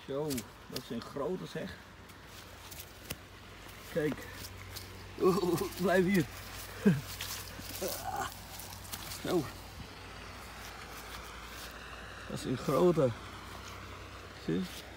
Zo, dat is een grote zeg. Kijk. Oeh, blijf hier. Zo. Dat is een grote. Zie je?